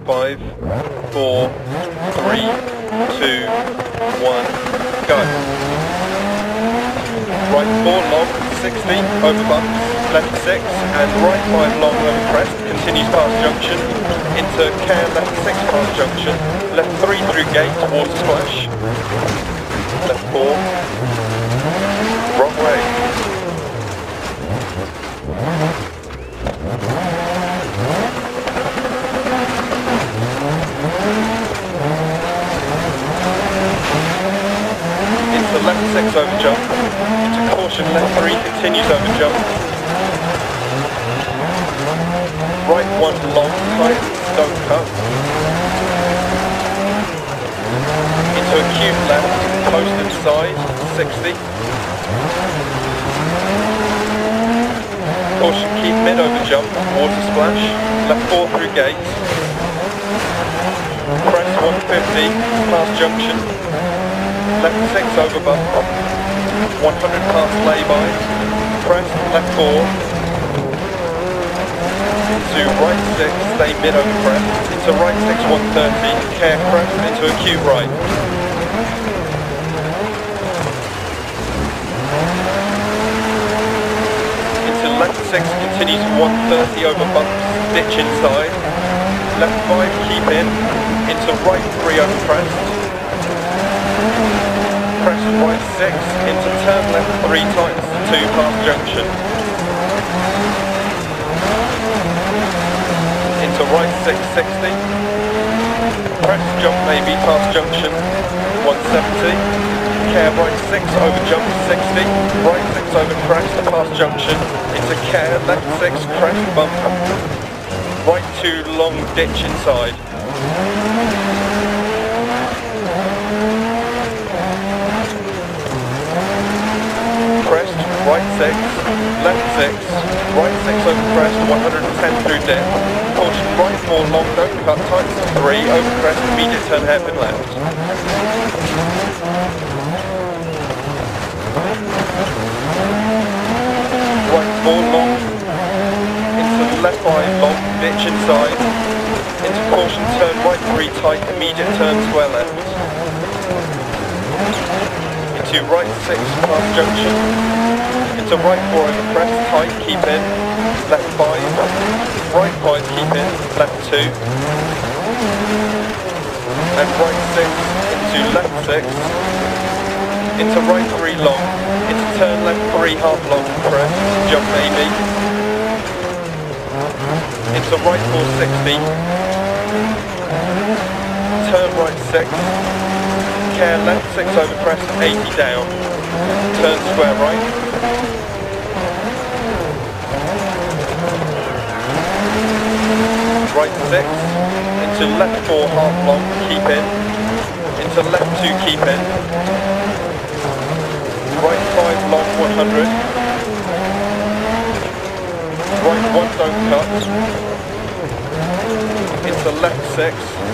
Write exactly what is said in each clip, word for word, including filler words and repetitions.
five, four, three, two, one, go. Right four long, sixty, over bumps, left six, and right five long over crest, continues past junction, into care, left six past junction, left three through gate, water splash, left four, wrong way. Into left six over jump, into caution left three, continues over jump, right one long, tight, don't cut, into acute left, post inside, sixty, caution keep mid over jump, water splash, left four through gate, crest one fifty, past junction, left six over bump, one hundred past lay-by, crest, left four, into right six, stay mid over crest, into right six one thirty, care crest, into acute right. Into left six, continues one thirty over bumps, ditch inside, left five, keep in, into right three over crest, crest right six, into turn left three times two past junction, into right six sixty, crest jump maybe past junction, one seventy, care right six over jump sixty, right six over crest past junction, into care left six crest bump, right two long ditch inside. Crest, right six, left six, right six over crest, one hundred ten through dip, caution right four long, don't cut, tights three, over crest, immediate turn hairpin left. Right four long, into left five long, ditch inside, into caution turn right three tight, immediate turn square left. Into right six past junction, into right four over crest, tight, keep in, left five, right five, keep in, left two, and right six, into left six, into right three long, into turn left three half long crest, jump maybe, into right four sixty, turn right six, care left six over crest, eighty down, turn square right, right six, into left four half long, keep in, into left two keep in, right five long one hundred, right one don't cut, into left six,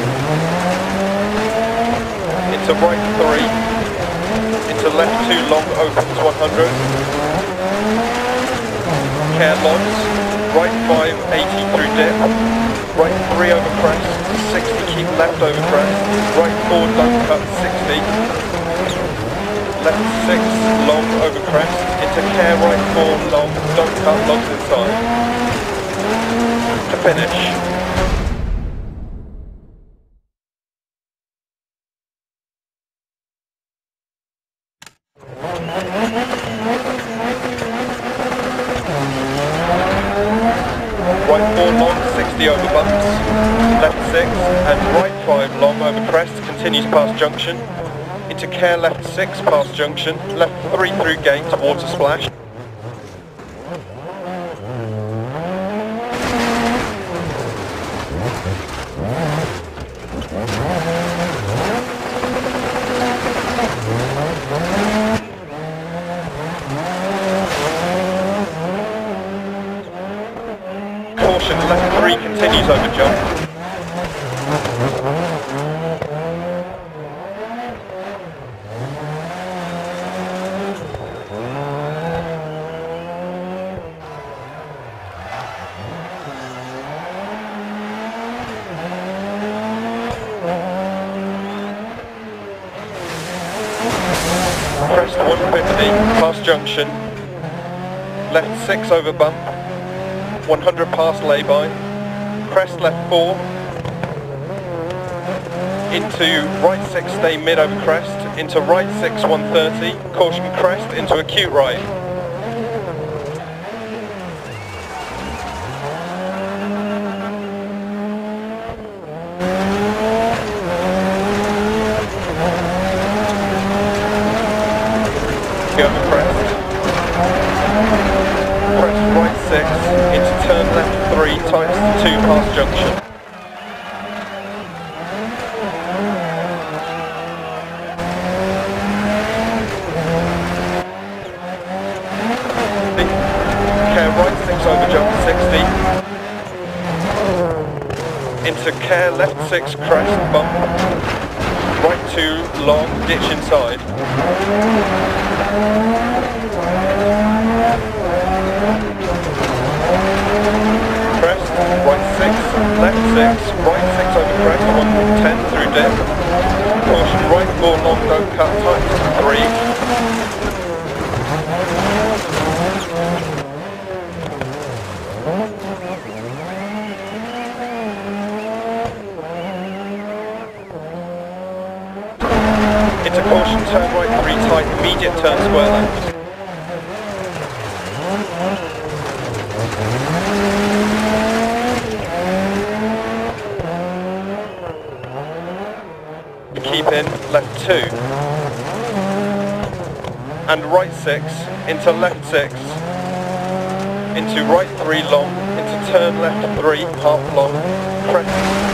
into right three, into left two long opens one hundred, care lodge, right five eighty through dip, right three over crest, sixty keep left over crest, right four don't cut sixty, left six long over crest, into care right four long, don't cut, logs inside, to finish. Right four long, sixty over bumps, left six, and right five long over crest, continues past junction, into care left six past junction, left three through gate, water splash. Caution, left three continues over jump. past junction, left six over bump, one hundred past lay-by, crest left four, into right six stay mid over crest, into right six one thirty, caution crest into acute right. Over crest, crest right six, into turn left three, tightens to two past junction. Care right six over jump sixty, into care left six crest bump, right two long ditch inside. Crest, right six, left six, right six over crest, one ten through dip. Caution, right four long, don't cut, tight three. Into caution, turn right three tight, immediate turn square left. Keep in, left two. And right six, into left six. Into right three long, into turn left three, half long, crest.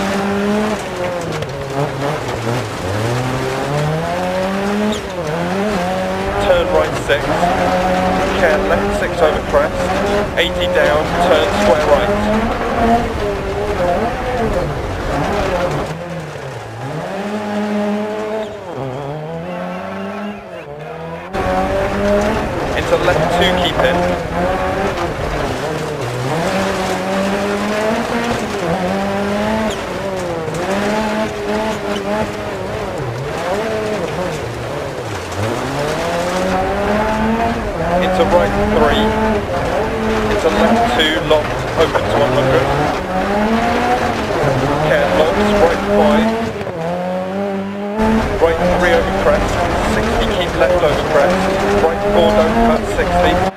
Turn right six, care left six over crest, eighty down, turn square right. Into left two, keep in. Into right three, into left two, long, open to one hundred, care longs, right five, right three over crest, sixty, keep left over crest, right four, don't cut, sixty,